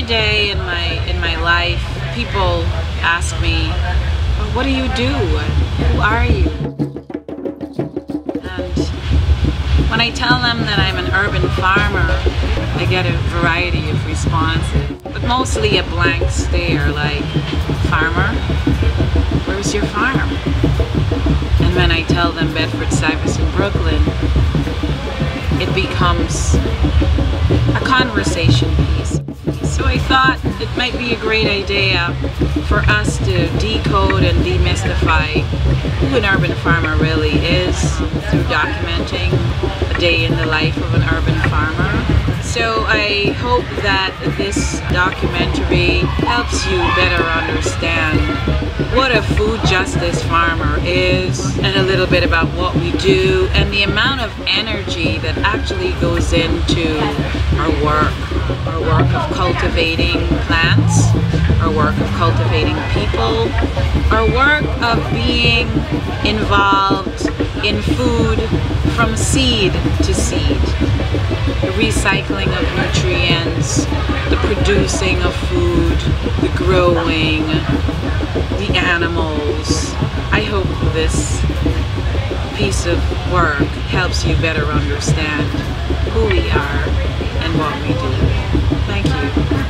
every day in my life, people ask me, well, what do you do? Who are you? And when I tell them that I'm an urban farmer, I get a variety of responses, but mostly a blank stare, like, farmer? Where's your farm? And when I tell them Bedford Stuyvesant, Brooklyn, it becomes a conversation piece. So I thought it might be a great idea for us to decode and demystify who an urban farmer really is through documenting a day in the life of an urban farmer. So I hope that this documentary helps you better understand what a food justice farmer is, and a little bit about what we do, and the amount of energy that actually goes into our work of cultivating plants, our work of cultivating people, our work of being involved in food from seed to seed, the recycling of nutrients, the producing of food, the growing, the animals. I hope this piece of work helps you better understand who we are and what we do. Thank you.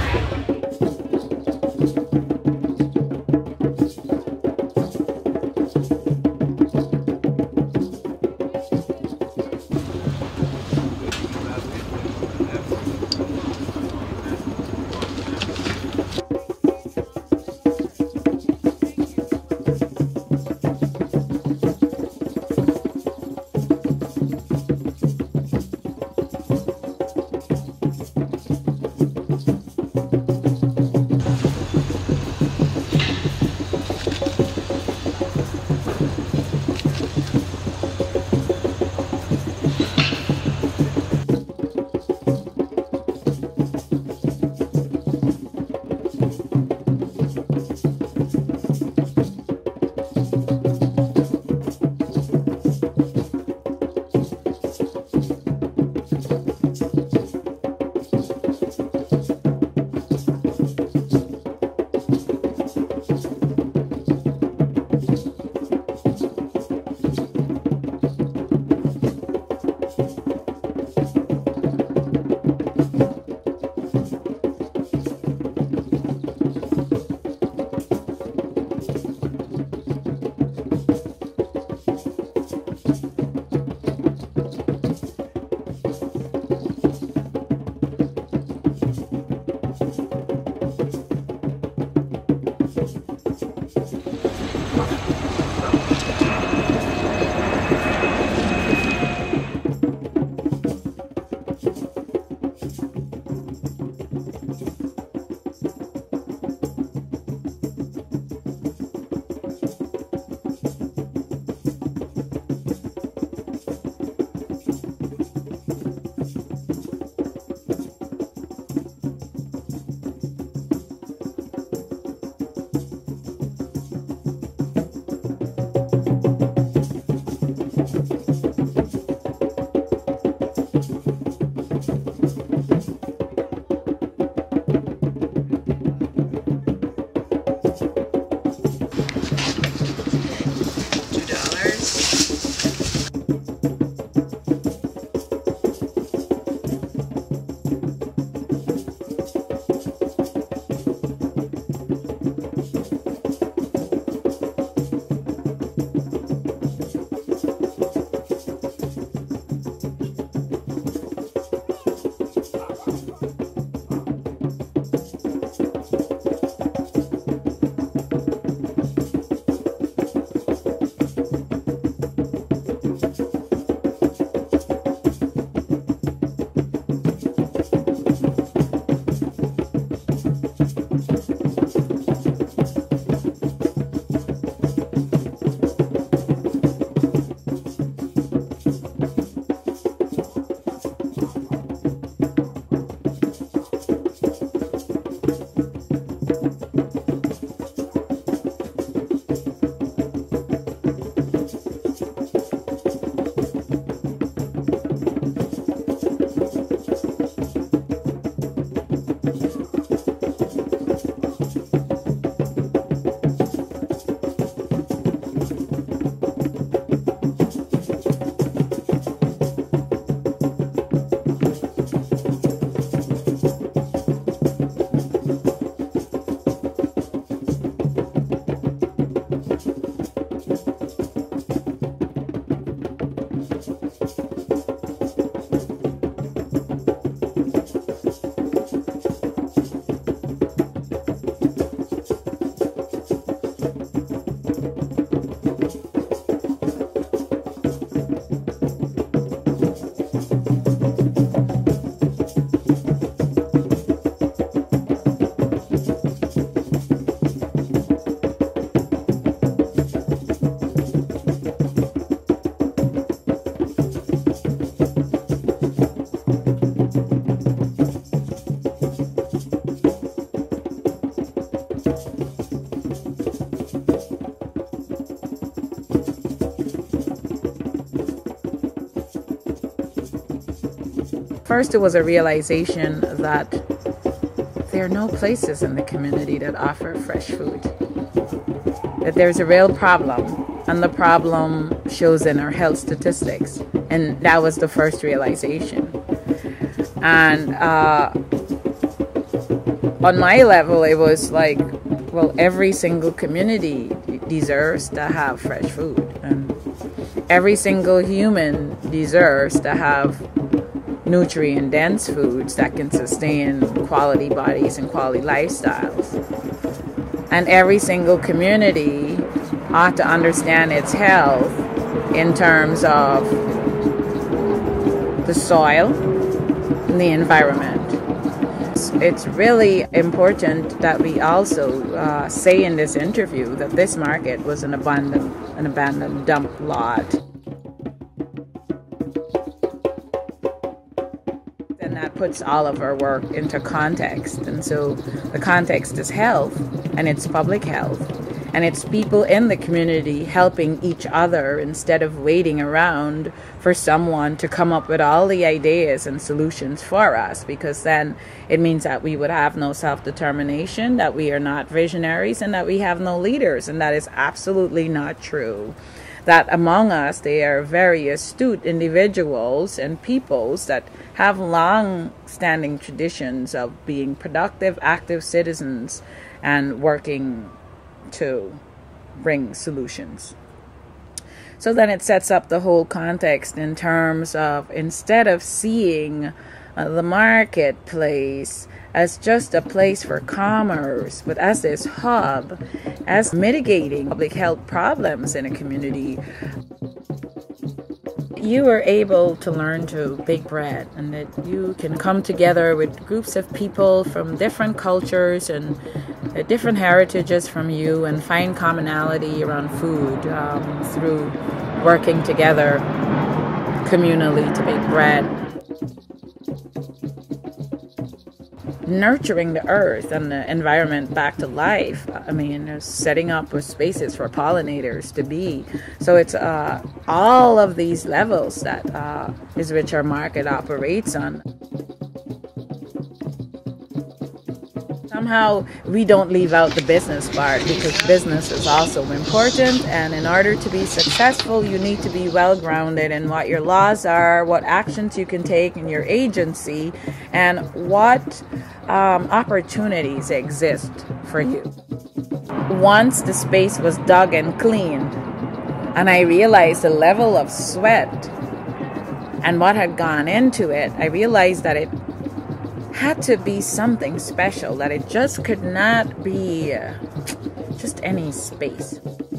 First, it was a realization that there are no places in the community that offer fresh food. That there's a real problem, and the problem shows in our health statistics. And that was the first realization. And on my level, it was like, well, every single community deserves to have fresh food. And every single human deserves to have nutrient-dense foods that can sustain quality bodies and quality lifestyles. And every single community ought to understand its health in terms of the soil and the environment. It's really important that we also say in this interview that this market was an abandoned dump lot. And that puts all of our work into context. And so the context is health, and it's public health. And it's people in the community helping each other instead of waiting around for someone to come up with all the ideas and solutions for us, because then it means that we would have no self-determination, that we are not visionaries, and that we have no leaders. And that is absolutely not true. That among us, there are very astute individuals and peoples that have long-standing traditions of being productive, active citizens and working to bring solutions. So then it sets up the whole context in terms of, instead of seeing the marketplace as just a place for commerce, but as this hub, as mitigating public health problems in a community, you are able to learn to bake bread, and that you can come together with groups of people from different cultures and different heritages from you and find commonality around food through working together communally to bake bread. Nurturing the earth and the environment back to life. I mean, setting up spaces for pollinators to be. So it's all of these levels that is which our market operates on. Somehow we don't leave out the business part, because business is also important, and in order to be successful you need to be well grounded in what your laws are, what actions you can take in your agency, and what opportunities exist for you. Once the space was dug and cleaned, and I realized the level of sweat and what had gone into it, I realized that it had to be something special, that it just could not be just any space.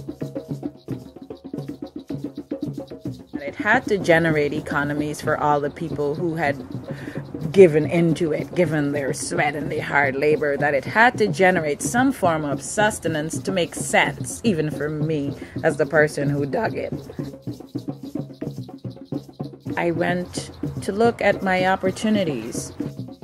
It had to generate economies for all the people who had given into it, given their sweat and their hard labor, that it had to generate some form of sustenance to make sense, even for me as the person who dug it. I went to look at my opportunities.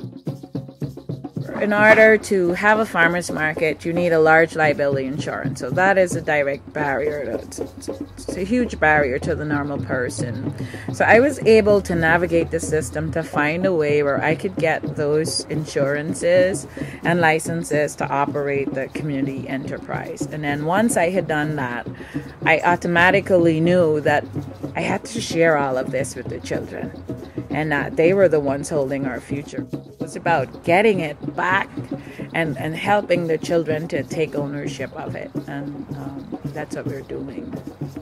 In order to have a farmer's market, you need a large liability insurance. So that is a direct barrier. It's a huge barrier to the normal person. So I was able to navigate the system to find a way where I could get those insurances and licenses to operate the community enterprise. And then once I had done that, I automatically knew that I had to share all of this with the children, and that they were the ones holding our future. It was about getting it back and helping the children to take ownership of it. And that's what we're doing.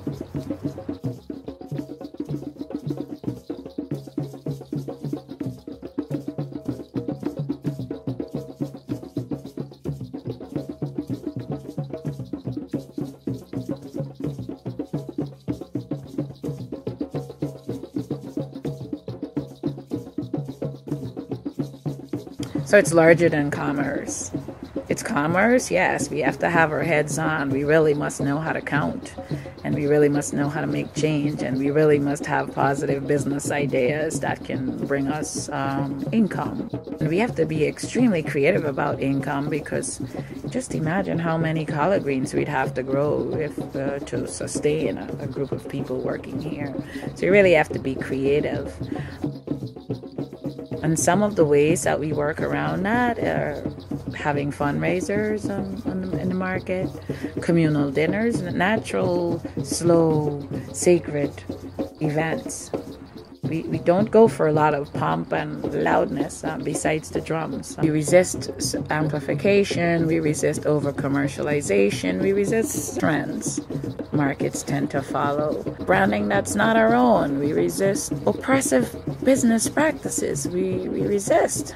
So it's larger than commerce. It's commerce, yes. We have to have our heads on. We really must know how to count, and we really must know how to make change, and we really must have positive business ideas that can bring us income. And we have to be extremely creative about income, because just imagine how many collard greens we'd have to grow if to sustain a group of people working here. So you really have to be creative. And some of the ways that we work around that are having fundraisers in the market, communal dinners, natural, slow, sacred events. We don't go for a lot of pomp and loudness besides the drums. We resist amplification, we resist over-commercialization, we resist trends markets tend to follow. Branding that's not our own. We resist oppressive business practices. We resist.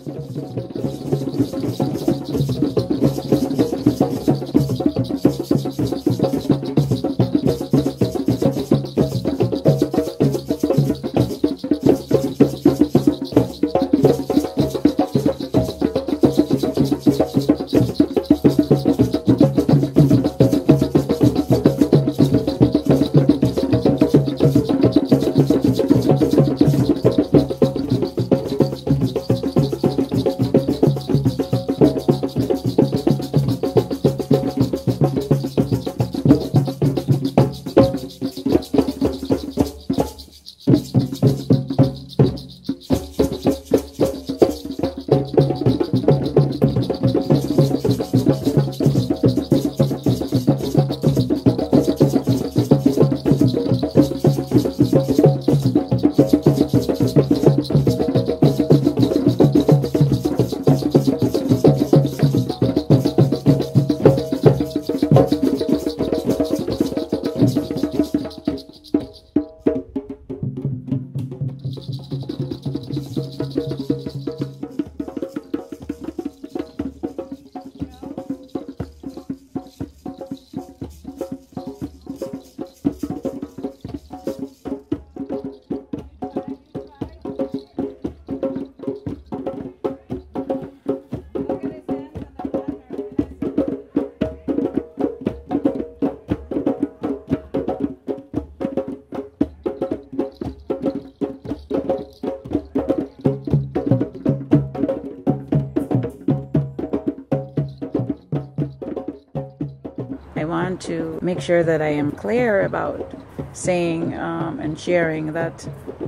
I want to make sure that I am clear about saying and sharing that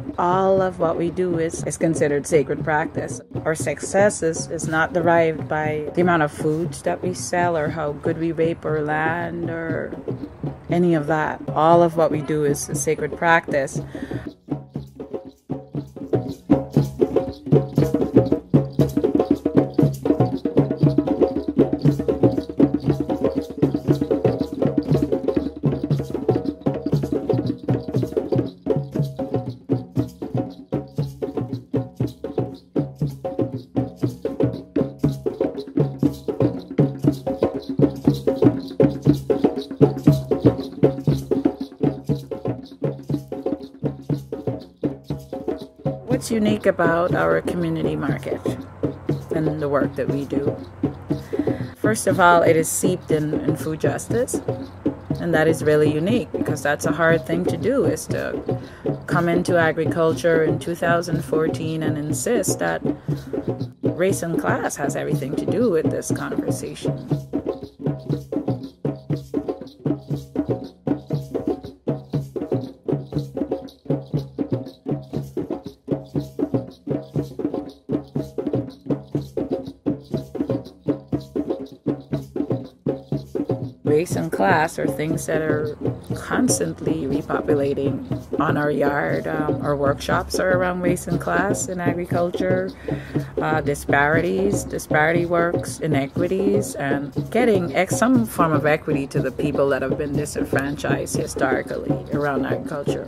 all of what we do is considered sacred practice. Our success is not derived by the amount of foods that we sell or how good we rape our land or any of that. All of what we do is a sacred practice. What's unique about our community market and the work that we do? First of all, it is steeped in food justice, and that is really unique because that's a hard thing to do, is to come into agriculture in 2014 and insist that race and class has everything to do with this conversation. Race and class are things that are constantly repopulating on our yard. Our workshops are around race and class in agriculture, disparity works, inequities, and getting some form of equity to the people that have been disenfranchised historically around agriculture.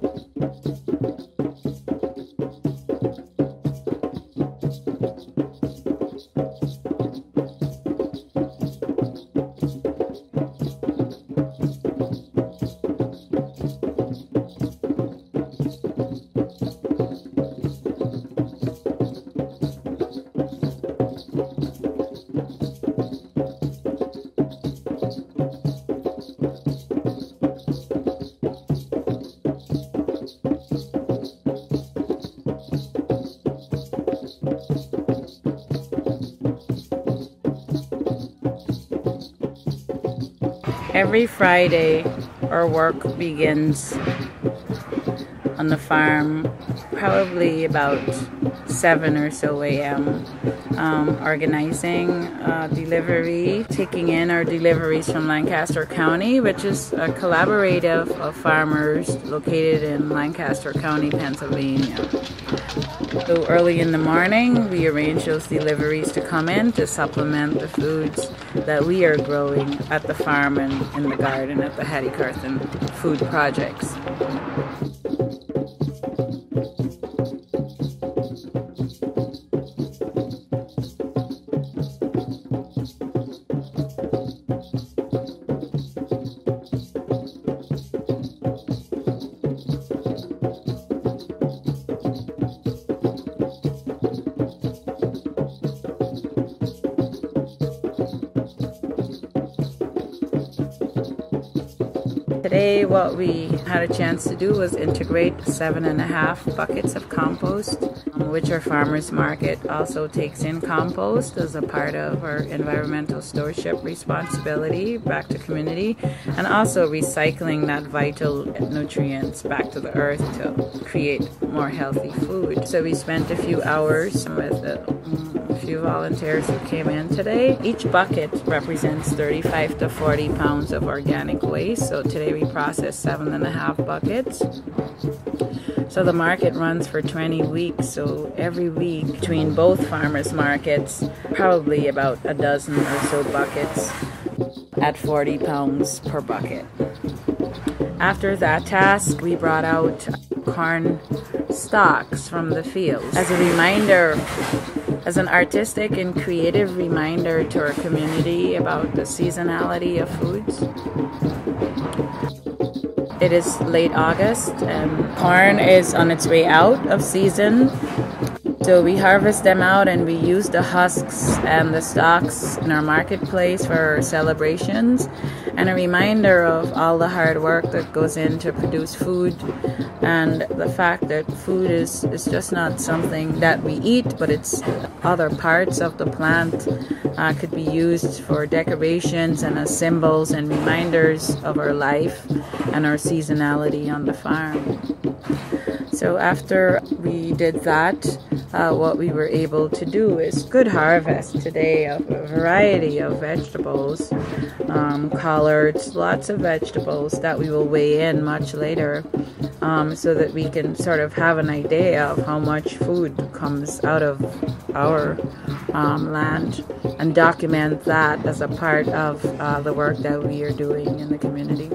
Every Friday, our work begins on the farm probably about 7 or so a.m. Organizing delivery, taking in our deliveries from Lancaster County, which is a collaborative of farmers located in Lancaster County, Pennsylvania. So early in the morning, we arrange those deliveries to come in to supplement the foods that we are growing at the farm and in the garden at the Hattie Carthen Food Projects. Today, what we had a chance to do was integrate 7.5 buckets of compost, which our farmers market also takes in compost as a part of our environmental stewardship responsibility back to community, and also recycling that vital nutrients back to the earth to create more healthy food. So we spent a few hours with a few volunteers who came in today. Each bucket represents 35 to 40 pounds of organic waste. So today we processed 7.5 buckets. So the market runs for 20 weeks. So every week between both farmers markets, probably about a dozen or so buckets at 40 pounds per bucket. After that task, we brought out corn stalks from the fields as a reminder, as an artistic and creative reminder to our community about the seasonality of foods. It is late August and corn is on its way out of season. So we harvest them out and we use the husks and the stalks in our marketplace for our celebrations, and a reminder of all the hard work that goes in to produce food, and the fact that food is just not something that we eat, but it's other parts of the plant could be used for decorations and as symbols and reminders of our life and our seasonality on the farm. So after we did that, what we were able to do is good harvest today of a variety of vegetables, collards, lots of vegetables that we will weigh in much later, so that we can sort of have an idea of how much food comes out of our land and document that as a part of the work that we are doing in the community.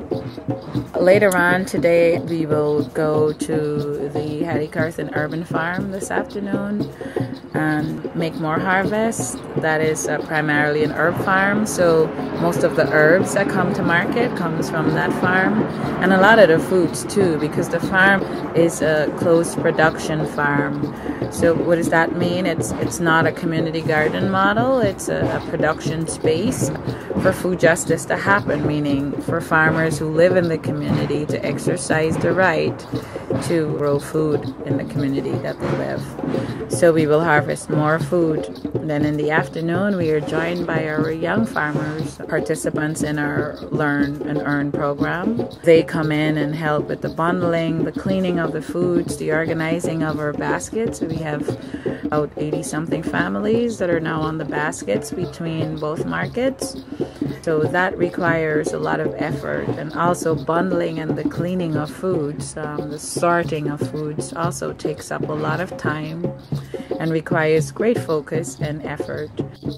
Later on today, we will go to the Hattie Carthen Urban Farm this afternoon and make more harvests. That is primarily an herb farm, so most of the herbs that come to market comes from that farm, and a lot of the foods too, because the farm is a closed production farm. So what does that mean? It's not a community garden model, it's a production space for food justice to happen, meaning for farmers who live in the community to exercise the right to grow food in the community that they live. So we will harvest more food. Then in the afternoon, we are joined by our young farmers, participants in our Learn and Earn program. They come in and help with the bundling, the cleaning of the foods, the organizing of our baskets. We have about 80-something families that are now on the baskets between both markets. So that requires a lot of effort, and also bundling and the cleaning of foods, the sorting of foods also takes up a lot of time and requires great focus and effort.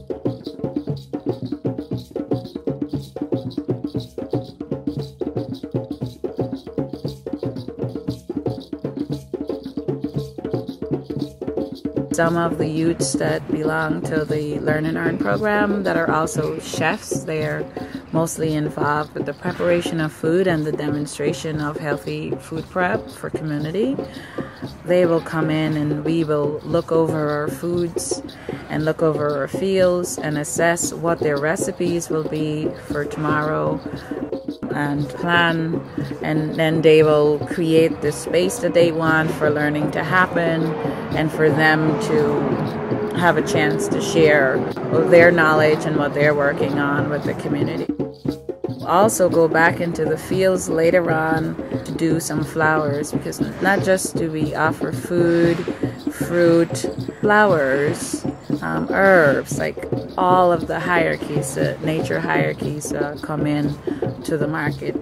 Some of the youths that belong to the Learn and Earn program that are also chefs, they're mostly involved with the preparation of food and the demonstration of healthy food prep for community. They will come in and we will look over our foods and look over our fields and assess what their recipes will be for tomorrow and plan, and then they will create the space that they want for learning to happen and for them to have a chance to share their knowledge and what they're working on with the community. We'll also go back into the fields later on to do some flowers, because not just do we offer food fruit, flowers, herbs, like all of the hierarchies, nature hierarchies come in to the market.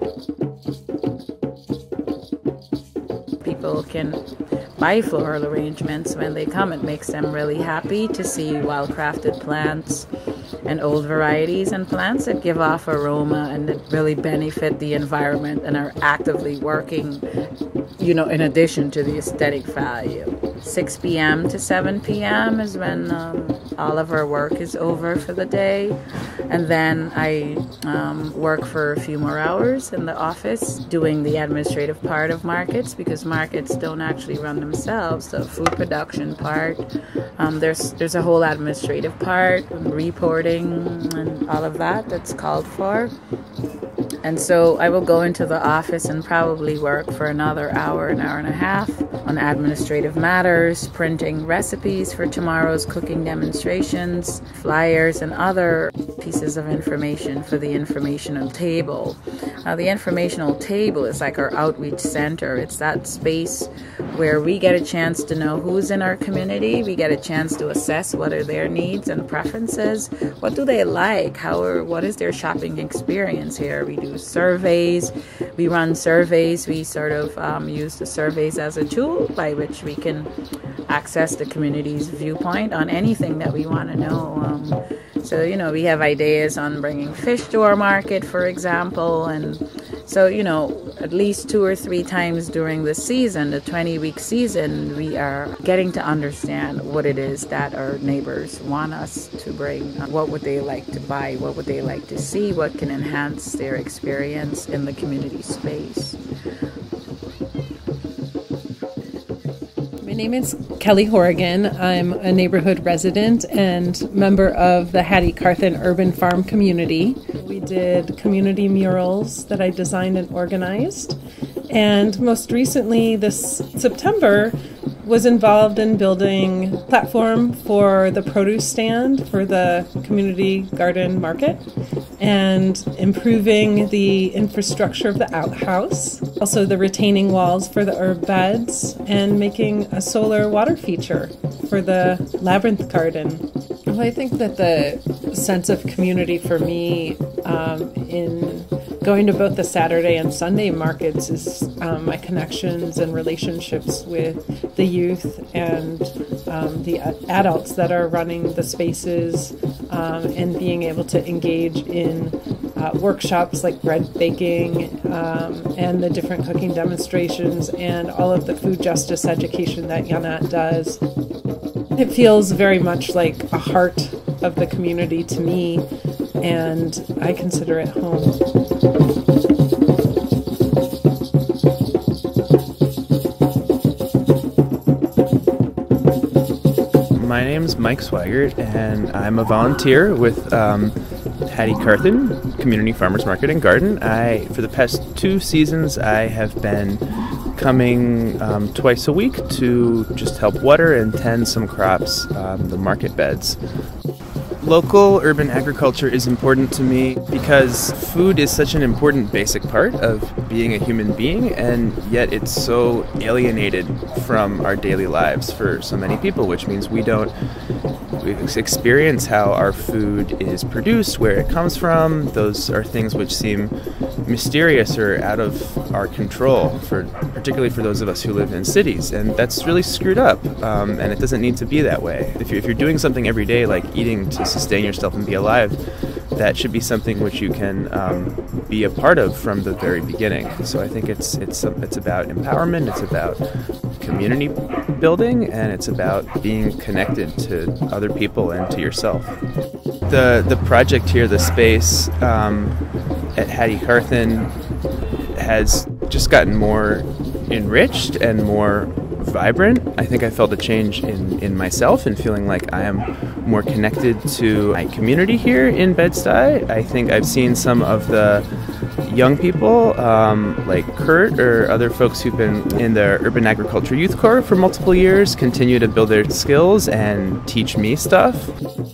People can buy floral arrangements when they come. It makes them really happy to see well-crafted plants and old varieties and plants that give off aroma and that really benefit the environment and are actively working, in addition to the aesthetic value. 6 p.m. to 7 p.m. is when all of our work is over for the day. And then I work for a few more hours in the office doing the administrative part of markets, because markets don't actually run themselves. The food production part, there's a whole administrative part, reporting and all of that's called for. And so I will go into the office and probably work for another hour, an hour and a half on administrative matters, printing recipes for tomorrow's cooking demonstrations, flyers, and other pieces of information for the informational table. The informational table is like our outreach center. It's that space where we get a chance to know who's in our community. We get a chance to assess what are their needs and preferences. What do they like? What is their shopping experience here? We do surveys. We run surveys. We sort of use the surveys as a tool by which we can access the community's viewpoint on anything that we want to know. So, we have ideas on bringing fish to our market, for example. And so, at least 2 or 3 times during the season, the 20-week season, we are getting to understand what it is that our neighbors want us to bring. What would they like to buy? What would they like to see? What can enhance their experience in the community space? My name is Kelly Horrigan. I'm a neighborhood resident and member of the Hattie Carthen Urban Farm community. We did community murals that I designed and organized. And most recently, this September, was involved in building a platform for the produce stand for the community garden market and improving the infrastructure of the outhouse, also the retaining walls for the herb beds, and making a solar water feature for the labyrinth garden. Well, I think that the sense of community for me in going to both the Saturday and Sunday markets is my connections and relationships with the youth and the adults that are running the spaces, and being able to engage in workshops like bread baking and the different cooking demonstrations and all of the food justice education that Yanat does. It feels very much like a heart of the community to me, and I consider it home. My name's Mike Swigert, and I'm a volunteer with Hattie Carthen Community Farmers Market and Garden. For the past 2 seasons, I have been coming twice a week to just help water and tend some crops, the market beds. Local urban agriculture is important to me because food is such an important basic part of being a human being, and yet it's so alienated from our daily lives for so many people, which means we don't experience how our food is produced, where it comes from. Those are things which seem mysterious or out of our control, particularly for those of us who live in cities, and that's really screwed up, and it doesn't need to be that way. If you're doing something every day like eating to sustain yourself and be alive, that should be something which you can be a part of from the very beginning. So I think it's about empowerment, it's about community building, and it's about being connected to other people and to yourself. The project here, the space at Hattie Carthen, has just gotten more enriched and more vibrant. I think I felt a change in myself and feeling like I am more connected to my community here in Bed-Stuy. I think I've seen some of the young people like Kurt or other folks who've been in the Urban Agriculture Youth Corps for multiple years continue to build their skills and teach me stuff.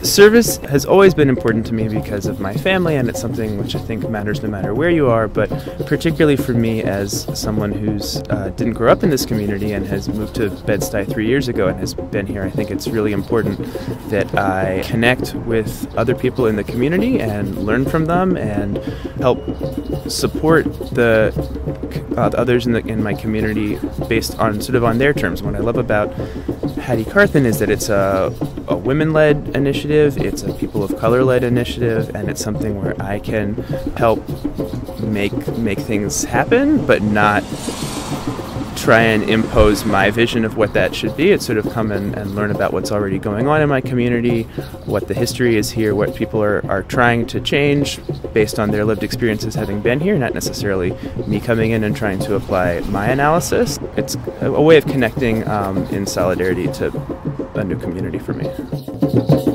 Service has always been important to me because of my family, and it's something which I think matters no matter where you are, but particularly for me as someone who's didn't grow up in this community and has moved to Bed-Stuy 3 years ago and has been here. I think it's really important that I connect with other people in the community and learn from them and help support the others in my community based on sort of on their terms. What I love about Hattie Carthen is that it's a women-led initiative, it's a people of color-led initiative, and it's something where I can help make things happen, but not try and impose my vision of what that should be. It's sort of come and learn about what's already going on in my community, what the history is here, what people are trying to change based on their lived experiences having been here, not necessarily me coming in and trying to apply my analysis. It's a way of connecting in solidarity to a new community for me.